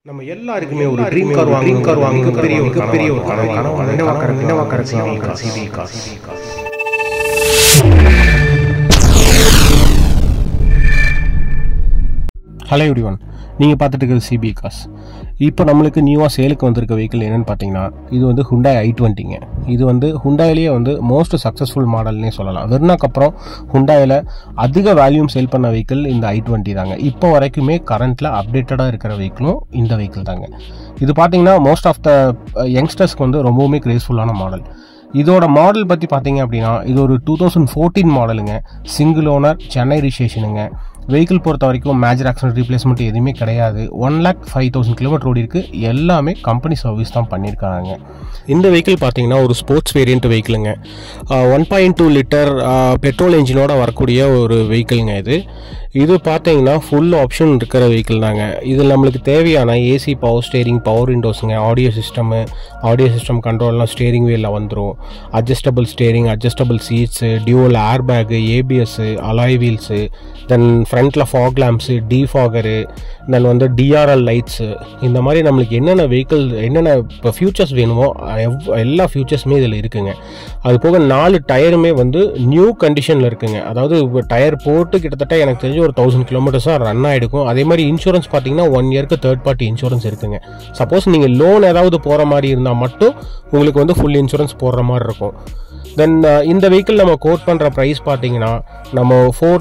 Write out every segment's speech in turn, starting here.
நம்ம எல்லாருக்குமே ஒரு ட்ரீம் கார் வாங்க பெரிய ஒரு கனவு CBE கார். ஹலோ எவ்ரிவன், நீங்கள் பார்த்துட்டு இருக்கிறது CBE கார்ஸ். இப்போ நம்மளுக்கு நியூவாக சேலுக்கு வந்திருக்க வெஹிக்கிள் என்னென்னு பார்த்தீங்கன்னா, இது வந்து Hyundai i20ங்க. இது வந்து ஹுண்டாயிலேயே வந்து மோஸ்ட் சக்ஸஸ்ஃபுல் மாடல்னே சொல்லலாம். வெர்னாக்கப்புறம் ஹுண்டாயில் அதிக வேல்யூம் சேல் பண்ண வெஹிக்கிள் இந்த i20 தாங்க. இப்போ வரைக்குமே கரண்ட்டில் அப்டேட்டடாக இருக்கிற வெஹிக்கிளும் இந்த வெஹிக்கிள் தாங்க. இது பார்த்தீங்கன்னா மோஸ்ட் ஆஃப் த யங்ஸ்டர்ஸ்க்கு வந்து ரொம்பவுமே கிரேஸ்ஃபுல்லான மாடல். இதோட மாடல் பற்றி பார்த்தீங்க அப்படின்னா, இது ஒரு 2014 மாடலுங்க. சிங்கிள் ஓனர், சென்னை ரிஜிஸ்ட்ரேஷனுங்க. வெஹிக்கிள் பொறுத்த வரைக்கும் மேஜர் ஆக்சிடென்ட் ரீப்ளேஸ்மெண்ட் எதுவுமே கிடையாது. 1,05,000 கிலோமீட்டர் ஓடி இருக்கு. எல்லாமே கம்பெனி சர்வீஸ் தான் பண்ணியிருக்காங்க. இந்த வெஹிக்கிள் பார்த்தீங்கன்னா ஒரு ஸ்போர்ட்ஸ் வேரியன்ட் வெஹிக்கிளுங்க. 1.2 லிட்டர் பெட்ரோல் என்ஜினோட வரக்கூடிய ஒரு வெஹிக்கிளுங்க இது பார்த்தீங்கன்னா ஃபுல் ஆப்ஷன் இருக்கிற வெஹிக்கிள் தாங்க. இதில் நம்மளுக்கு தேவையான ஏசி, பவர் ஸ்டேரிங், பவர் விண்டோஸுங்க, ஆடியோ சிஸ்டம் கண்ட்ரோல்லாம் ஸ்டேரிங் வீலில் வந்துடும். Adjustable steering, adjustable seats, dual airbag, ABS, alloy wheels, then ஃப்ரண்ட்டில் ஃபாக் லேம்ப்ஸு, டிஃபாகரு, தென் வந்து டிஆர்எல் லைட்ஸு, இந்த மாதிரி நம்மளுக்கு என்னென்ன இப்போ ஃபியூச்சர்ஸ் வேணுமோ எல்லா ஃபியூச்சர்ஸுமே இதில் இருக்குங்க. அது போக 4 டயருமே வந்து நியூ கண்டிஷனில் இருக்குங்க. அதாவது டயர் போட்டு கிட்டத்தட்ட எனக்கு தெரிஞ்சு ஒரு 1000 கிலோமீட்டர்ஸாக ரன் ஆகிடுக்கும். அதே மாதிரி இன்சூரன்ஸ் பார்த்தீங்கன்னா 1 இயருக்கு தேர்ட் பார்ட்டி இன்சூரன்ஸ் இருக்குங்க. சப்போஸ் நீங்கள் லோன் ஏதாவது போகிற மாதிரி இருந்தால் மட்டும் உங்களுக்கு வந்து ஃபுல் இன்சூரன்ஸ் போடுற மாதிரி இருக்கும். தென் இந்த வெஹிக்கிள் நம்ம கோட் பண்ணுற ப்ரைஸ் பார்த்தீங்கன்னா நம்ம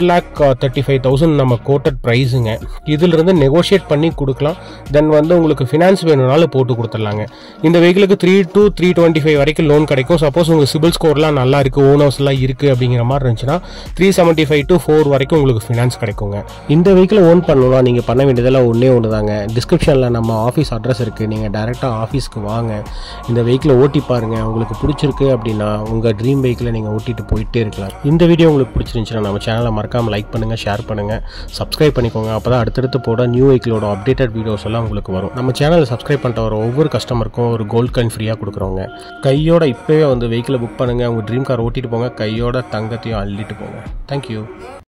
4,35,000 நம்ம கோட்டட் ப்ரைஸுங்க. இதிலிருந்து நெகோஷியேட் பண்ணி கொடுக்கலாம். தென் வந்து உங்களுக்கு ஃபினான்ஸ் வேணும்னாலும் போட்டு கொடுத்துடலாங்க. இந்த வெஹிக்கிளுக்கு 3 to 325 வரைக்கும் லோன் கிடைக்கும். சப்போஸ் உங்கள் சிபில் ஸ்கோர்லாம் நல்லா இருக்குது, ஓனர்ஸ்லாம் இருக்குது அப்படிங்கிற மாதிரி இருந்துச்சுன்னா 375 to 4 வரைக்கும் உங்களுக்கு ஃபினான்ஸ் கிடைக்குங்க. இந்த வெஹிக்கிள் ஓன் பண்ணணும்னா நீங்கள் பண்ண வேண்டியதெல்லாம் ஒன்று தாங்க. டிஸ்கிரிப்ஷனில் நம்ம ஆஃபீஸ் அட்ரஸ் இருக்குது. நீங்கள் டேரெக்டாக ஆஃபீஸ்க்கு வாங்க, இந்த வெஹிக்கிளை ஓட்டி பாருங்கள். உங்களுக்கு பிடிச்சிருக்கு அப்படின்னா உங்கள் ட்ரீம் வெஹிக்கிளை நீங்கள் ஓட்டிட்டு போயிட்டே இருக்கலாம். இந்த வீடியோ உங்களுக்கு பிடிச்சிருந்துச்சுன்னா நம்ம சேனலை மறக்காமல் லைக் பண்ணுங்கள், ஷேர் பண்ணுங்கள், சப்ஸ்கிரைப் பண்ணிக்கோங்க. அப்போ தான் அடுத்தடுத்து போட நியூ வெஹிக்கிளோட அப்டேட்டட் வீடியோஸ் எல்லாம் உங்களுக்கு வரும். நம்ம சேனலை சப்ஸ்கிரைப் பண்ணிட்டு வர ஒவ்வொரு கஸ்டமருக்கும் ஒரு கோல்ட் காயின் ஃப்ரீயாக கொடுக்குறோங்க. கையோட இப்போவே வந்து வெஹிக்கிளை புக் பண்ணுங்கள். உங்கள் ட்ரீம் கார் ஓட்டிட்டு போங்க, கையோட தங்கத்தையும் அள்ளிட்டு போங்க. தேங்க்யூ.